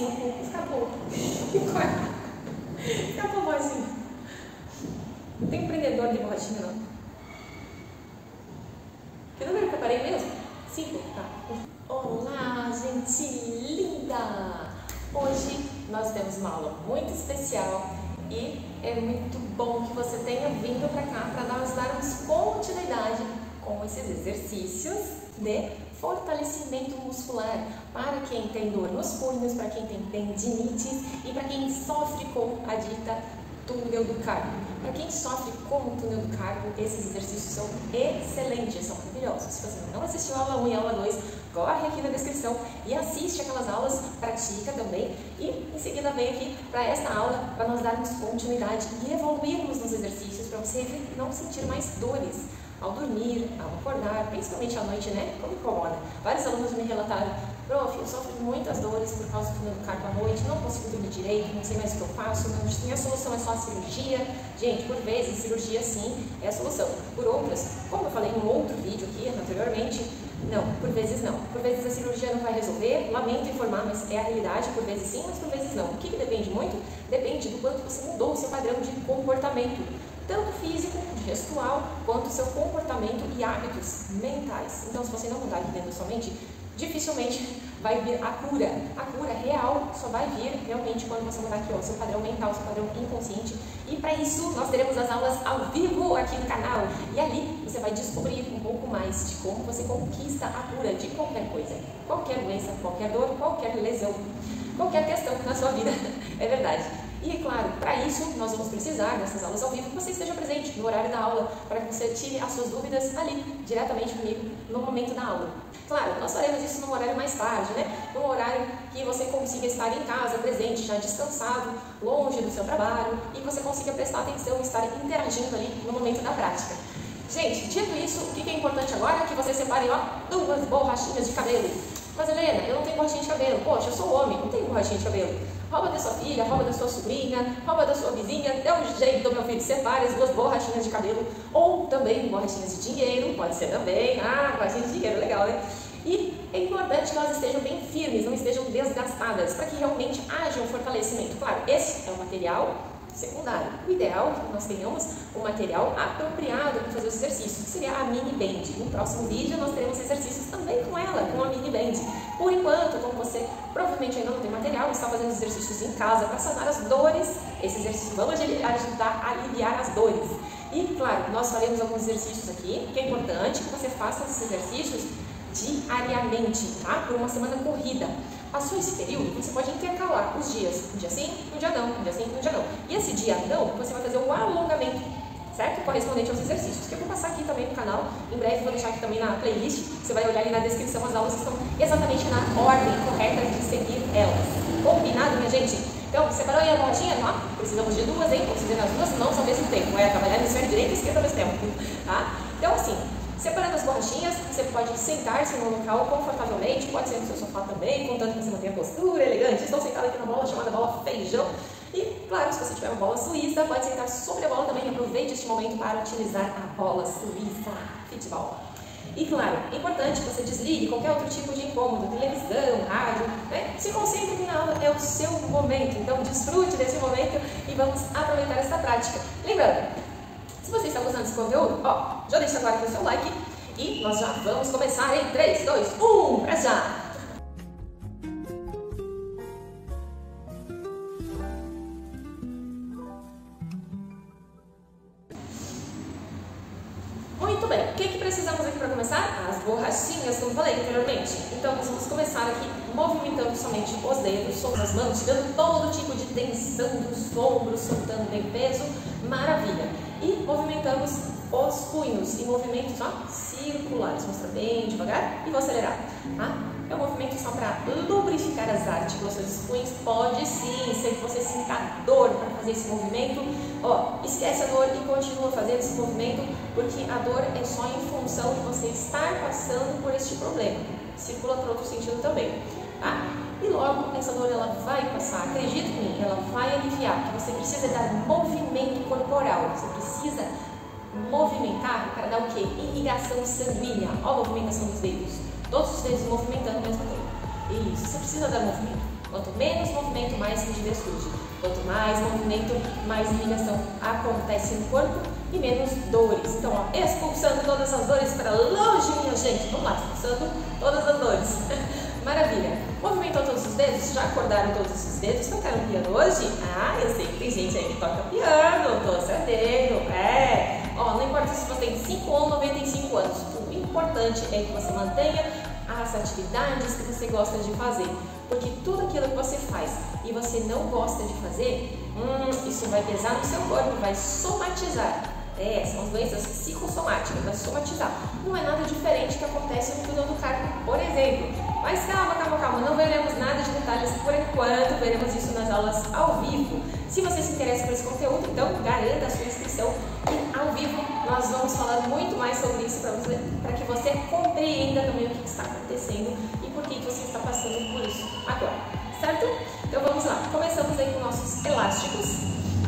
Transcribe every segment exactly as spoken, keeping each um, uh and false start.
cinco, escapou. Escapou borrachinha. Não tem empreendedor de borrachinha, não. Que número que eu parei mesmo? cinco? Tá. Olá, gente linda! Hoje nós temos uma aula muito especial e é muito bom que você tenha vindo para cá para nós darmos continuidade com esses exercícios de fortalecimento muscular para quem tem dor nos punhos, para quem tem tendinites e para quem sofre com a dita túnel do carpo. Para quem sofre com o túnel do carpo, esses exercícios são excelentes, são maravilhosos. Se você não assistiu a aula um e a aula dois, corre aqui na descrição e assiste aquelas aulas, pratica também e em seguida vem aqui para esta aula para nós darmos continuidade e evoluirmos nos exercícios para você não sentir mais dores ao dormir, ao acordar, principalmente à noite, né? Como incomoda. Vários alunos me relataram: prof, eu sofro muitas dores por causa do túnel do carpo à noite, não consigo dormir direito, não sei mais o que eu faço, minha solução é só a cirurgia. Gente, por vezes, cirurgia sim é a solução. Por outras, como eu falei em um outro vídeo aqui anteriormente, não, por vezes não. Por vezes a cirurgia não vai resolver, lamento informar, mas é a realidade, por vezes sim, mas por vezes não. O que, que depende muito? Depende do quanto você mudou o seu padrão de comportamento, tanto físico, gestual, quanto o seu comportamento e hábitos mentais. Então, se você não mudar aqui dentro da sua mente, dificilmente vai vir a cura. A cura real só vai vir realmente quando você mudar aqui, ó, seu padrão mental, seu padrão inconsciente. E para isso, nós teremos as aulas ao vivo aqui no canal. E ali você vai descobrir um pouco mais de como você conquista a cura de qualquer coisa. Qualquer doença, qualquer dor, qualquer lesão, qualquer questão na sua vida. É verdade. E, claro, para isso, nós vamos precisar, nessas aulas ao vivo, que você esteja presente no horário da aula, para que você tire as suas dúvidas ali, diretamente comigo, no momento da aula. Claro, nós faremos isso num horário mais tarde, né? Num horário que você consiga estar em casa, presente, já descansado, longe do seu trabalho, e que você consiga prestar atenção e estar interagindo ali no momento da prática. Gente, dito isso, o que é importante agora é que você separe, ó, duas borrachinhas de cabelo. Mas, Helena, eu não tenho borrachinha de cabelo. Poxa, eu sou homem, não tenho borrachinha de cabelo. Rouba da sua filha, rouba da sua sobrinha, rouba da sua vizinha, dê um jeito do meu filho, separe as duas borrachinhas de cabelo, ou também borrachinhas de dinheiro, pode ser também, ah, borrachinha de dinheiro, legal, né? E é importante que elas estejam bem firmes, não estejam desgastadas, para que realmente haja um fortalecimento. Claro, esse é o material secundário. O ideal é que nós tenhamos um material apropriado para fazer os exercícios, que seria a mini band. No próximo vídeo nós teremos exercícios também com ela, com a mini band. Por enquanto, como você provavelmente ainda não tem material, está fazendo exercícios em casa para sanar as dores, esses exercícios vão ajudar a aliviar as dores. E, claro, nós faremos alguns exercícios aqui, que é importante que você faça esses exercícios diariamente, tá? Por uma semana corrida. Passou esse período, você pode intercalar os dias, um dia sim, um dia não, um dia sim, um dia não. E esse dia não, você vai fazer um alongamento, certo? Correspondente aos exercícios, que eu vou passar aqui também no canal, em breve vou deixar aqui também na playlist, você vai olhar ali na descrição as aulas que estão exatamente na ordem correta de seguir elas. Combinado, minha gente? Então, separou aí a borrachinha? Ó, precisamos de duas, hein? Considerando as duas mãos ao mesmo tempo, vai trabalhar no hemisfério direito e esquerdo ao mesmo tempo, tá? Então, assim, separando as borrachinhas, você pode sentar-se no local confortavelmente, pode ser no seu sofá também, contanto que você mantenha a postura elegante. Estou sentada aqui na bola chamada bola feijão. E, claro, se você tiver uma bola suíça, pode sentar sobre a bola também. Aproveite este momento para utilizar a bola suíça, futebol. E, claro, é importante que você desligue qualquer outro tipo de incômodo, televisão, rádio, né? Se concentre que na aula é o seu momento. Então, desfrute desse momento e vamos aproveitar essa prática. Lembrando, se você está gostando desse conteúdo, ó, já deixa agora aqui o seu like e nós já vamos começar em três, dois, um, pra já! Muito bem, o que, que precisamos aqui para começar? As borrachinhas, como falei anteriormente. Então, nós vamos começar aqui movimentando somente os dedos, soltando as mãos, tirando todo tipo de tensão dos ombros, soltando bem peso, maravilha. E movimentamos os punhos em movimentos ó, circulares. Mostra bem devagar e vou acelerar. Tá? É um movimento só para lubrificar as articulações dos punhos. Pode sim, se você sentir dor para fazer esse movimento, ó, esquece a dor e continua fazendo esse movimento, porque a dor é só em função de você estar passando por este problema. Circula para outro sentido também. Tá? E logo essa dor ela vai passar, acredita em mim, ela vai aliviar, que você precisa dar movimento corporal, você precisa movimentar para dar o quê? Irrigação sanguínea, ó a movimentação dos dedos, todos os dedos movimentando ao mesmo tempo. Isso, você precisa dar movimento. Quanto menos movimento, mais rigidez surge. Quanto mais movimento, mais ligação acontece no corpo e menos dores. Então, ó, expulsando todas as dores para longe, minha gente. Vamos lá, expulsando todas as dores. Maravilha. Movimentou todos os dedos? Já acordaram todos os dedos? Tocaram piano hoje? Ah, eu sei que tem gente aí que toca piano. Tô sabendo. É. Ó, não importa se você tem cinco ou noventa e cinco anos. O importante é que você mantenha as atividades que você gosta de fazer. Porque tudo aquilo que você faz e você não gosta de fazer, hum, isso vai pesar no seu corpo, vai somatizar. É, são as doenças psicossomáticas, vai somatizar. Não é nada diferente que acontece no túnel do carpo, por exemplo. Mas calma, calma, calma, não veremos nada de detalhes por enquanto, veremos isso nas aulas ao vivo. Se você se interessa por esse conteúdo, então garanta a sua inscrição e ao vivo nós vamos falar muito mais sobre isso para você, para que você compreenda também o que está acontecendo e por que você está passando por isso agora, certo? Então vamos lá, começamos aí com nossos elásticos.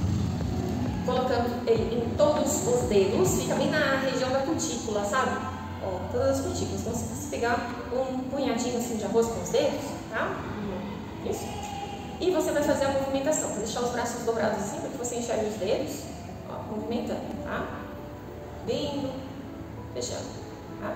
Colocando ele em todos os dedos, fica bem na região da cutícula, sabe? Ó, todas as cutículas. Então, se você pegar um punhadinho assim de arroz com os dedos, tá? Isso. E você vai fazer a movimentação. Vou deixar os braços dobrados assim para que você enxergue os dedos. Ó, movimentando, tá? Abrindo, fechando, tá?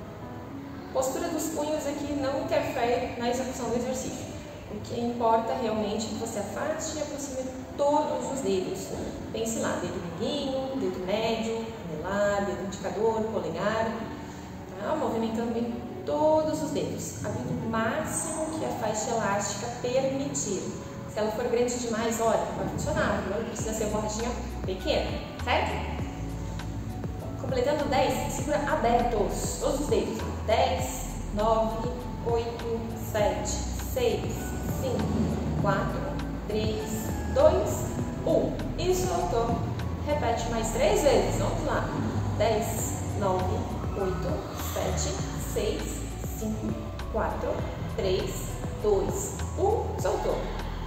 Postura dos punhos aqui não interfere na execução do exercício. O que importa realmente é que você afaste e aproxime todos os dedos. Pense lá, dedo mindinho, dedo médio, anelar, dedo indicador, polegar. Tá? Movimentando bem todos os dedos, abrindo o máximo que a faixa elástica permitir. Se ela for grande demais, olha, vai funcionar, não precisa ser borrachinha pequena, certo? Completando dez, segura abertos todos os dedos. dez, nove, oito, sete, seis, cinco, quatro, três, dois, um. E soltou. Repete mais três vezes. Vamos lá. dez, nove, oito, sete, seis, cinco, quatro, três, dois, um. Soltou.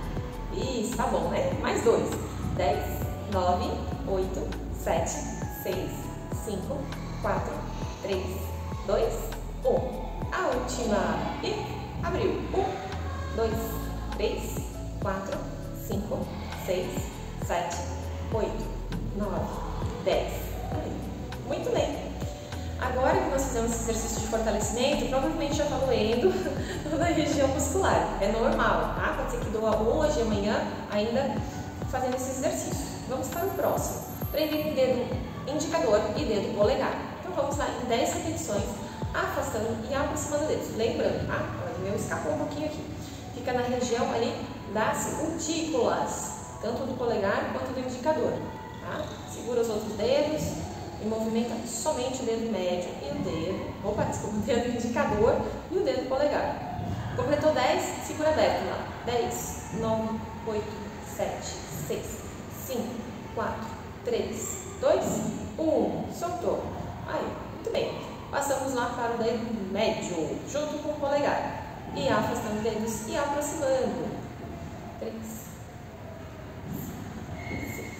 Isso, tá bom, né? Mais dois. dez, nove, oito, sete, seis, cinco, quatro, três, dois, um. A última. E abriu. um, dois, três, quatro, cinco, seis, sete, oito, nove, dez. Muito bem. Agora que nós fizemos esse exercício de fortalecimento, provavelmente já está doendo toda a região muscular. É normal, tá? Pode ser que doa hoje, amanhã, ainda fazendo esse exercício. Vamos para o próximo. Prender com o dedo indicador e dedo polegar. Então vamos lá em dez repetições, afastando e aproximando dedos. Lembrando, tá? O meu escapou um pouquinho aqui. Fica na região ali das cutículas, tanto do polegar quanto do indicador. Tá? Segura os outros dedos e movimenta somente o dedo médio e o dedo, opa, desculpa, o dedo indicador e o dedo polegar. Completou dez, segura aberto lá. dez, nove, oito, sete, seis, cinco, quatro, três, dois, um. Soltou. Aí, muito bem. Passamos lá para o dedo médio, junto com o polegar. E afastando os dedos e aproximando. três, seis.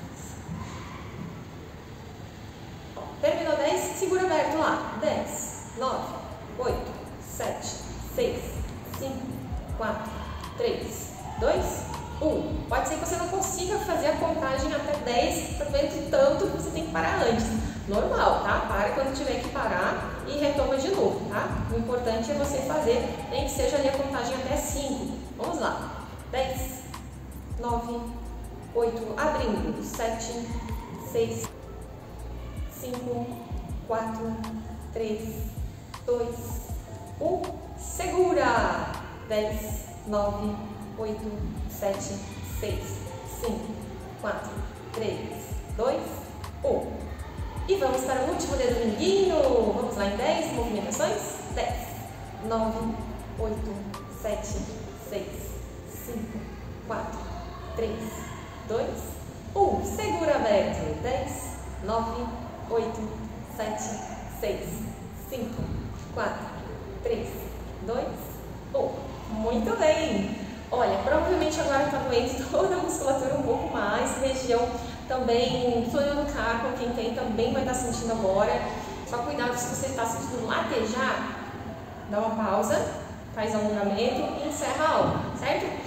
Terminou dez, segura aberto lá. dez, nove, oito, sete, seis, cinco, quatro, três, dois, um. Pode ser que você não consiga fazer a contagem até dez, talvez de tanto que você tem que parar antes. Normal, tá? Para quando tiver que parar e retoma de novo, tá? O importante é você fazer, nem que seja ali a contagem até cinco. Vamos lá. dez, nove, oito, abrindo. sete, seis, cinco, quatro, três, dois, um. Segura. dez, nove, oito, sete, seis, cinco, quatro, três, dois, um. E vamos para o último dedo mindinho. Vamos lá em dez movimentações. dez, nove, oito, sete, seis, cinco, quatro, três, dois, um. Segura aberto. dez, nove, oito, sete, seis, cinco, quatro, três, dois, um. Muito bem. Olha, provavelmente agora está doendo toda a musculatura um pouco mais, região também, túnel do carpo, quem tem também vai estar sentindo agora. Só cuidado se você está sentindo latejar, dá uma pausa, faz alongamento e encerra a aula, certo?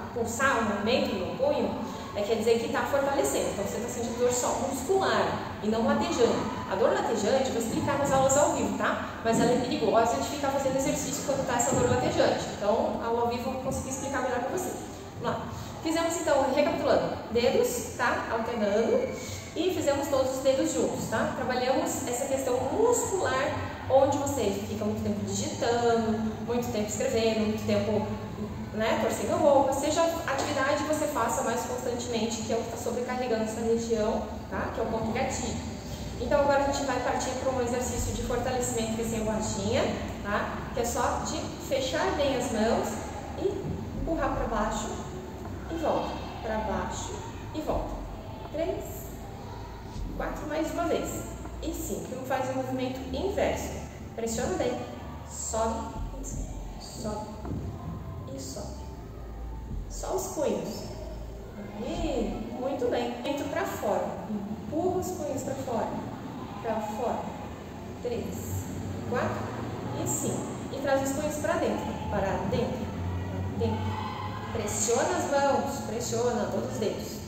pulsar o movimento no punho, é, quer dizer que está fortalecendo. Então você está sentindo dor só muscular e não latejante. A dor latejante eu vou explicar nas aulas ao vivo, tá? Mas ela é perigosa de ficar fazendo exercício quando está essa dor latejante. Então, ao vivo eu vou conseguir explicar melhor para você. Vamos lá. Fizemos então, recapitulando, dedos, tá? Alternando. E fizemos todos os dedos juntos, tá? Trabalhamos essa questão muscular, onde você fica muito tempo digitando, muito tempo escrevendo, muito tempo, né, torcendo a roupa, seja a atividade que você faça mais constantemente, que é o que está sobrecarregando essa região, tá? Que é o ponto gatilho. Então agora a gente vai partir para um exercício de fortalecimento que é sem borrachinha, tá? Que é só de fechar bem as mãos e empurrar para baixo e volta, para baixo e volta. Três, quatro, mais uma vez. E cinco, faz o movimento inverso. Pressiona bem, sobe, sobe e sobe. Só os punhos. Aí, muito bem. Entra para fora. Empurra os punhos para fora. Para fora. Três, quatro e cinco. E traz os punhos para dentro. Para dentro. Para dentro. Pressiona as mãos. Pressiona todos os dedos.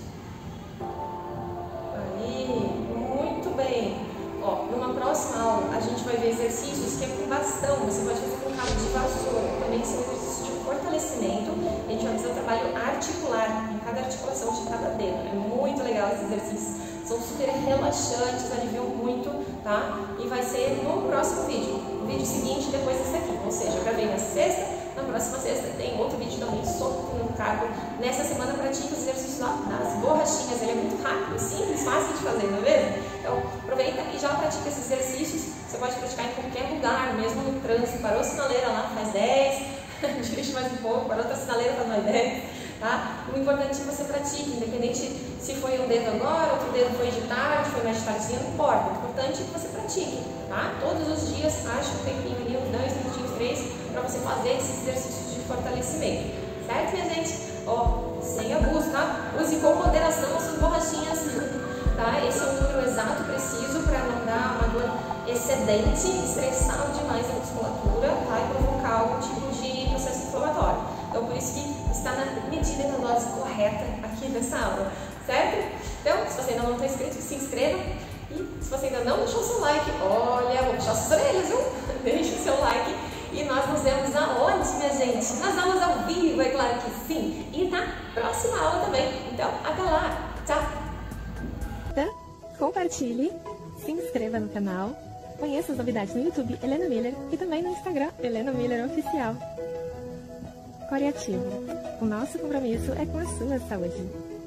Ó, numa próxima aula a gente vai ver exercícios que é com bastão, você pode fazer com cabo de vassoura, também são exercícios de fortalecimento, a gente vai fazer um trabalho articular, em cada articulação de cada dedo, é muito legal esses exercícios, são super relaxantes, aliviam muito, tá? E vai ser no próximo vídeo, o vídeo seguinte depois desse aqui, ou seja, eu gravei na sexta, na próxima sexta tem outro vídeo também solto no cargo. Nessa semana pratique os exercícios lá das borrachinhas, ele é muito rápido, simples, fácil de fazer, não é mesmo? Então aproveita e já pratica esses exercícios, você pode praticar em qualquer lugar, mesmo no trânsito, parou a sinaleira lá, faz dez, dirige mais um pouco, parou outra sinaleira, faz mais dez, tá? O importante é que você pratique, independente se foi um dedo agora, outro dedo foi de tarde, foi mais de tardezinha, não importa, o importante é que você pratique, tá? Todos os dias, acha um tempinho ali, uns dois minutinhos, três, para você fazer esses exercícios de fortalecimento, certo, minha gente? Ó, sem abuso, tá? Use com moderação as suas borrachinhas, tá? Esse é o número exato, preciso, para não dar uma dor excedente, estressar demais a musculatura, tá? E provocar algum tipo de processo inflamatório. Então, por isso que está na medida e na dose correta aqui nessa aula, certo? Então, se você ainda não está inscrito, se inscreva. E se você ainda não deixou o seu like, olha, vou puxar suas orelhas, viu? Deixa o seu like. E nós nos vemos aonde, minha gente? Nas aulas ao vivo, é claro que sim. E na próxima aula também. Então, até lá. Tchau. Compartilhe, se inscreva no canal, conheça as novidades no YouTube Helena Miller e também no Instagram Helena Miller Oficial. Coreativo. O nosso compromisso é com a sua saúde.